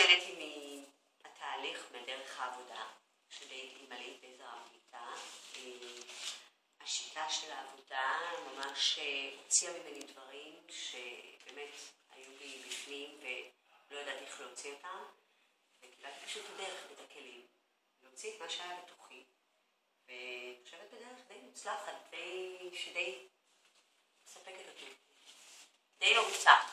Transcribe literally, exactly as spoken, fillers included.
נהניתי מהתהליך, מדרך העבודה, שדי הייתי מלאית בעזרה במיטה. השיטה של העבודה ממש הוציאה ממני דברים שבאמת היו לי בפנים ולא ידעתי איך להוציא אותם. וקיבלתי פשוט הדרך את הכלים, להוציא את מה שהיה בתוכי. ואני חושבת בדרך די מוצלחת, די, שדי מספקת אותי. די לא מוצלחת.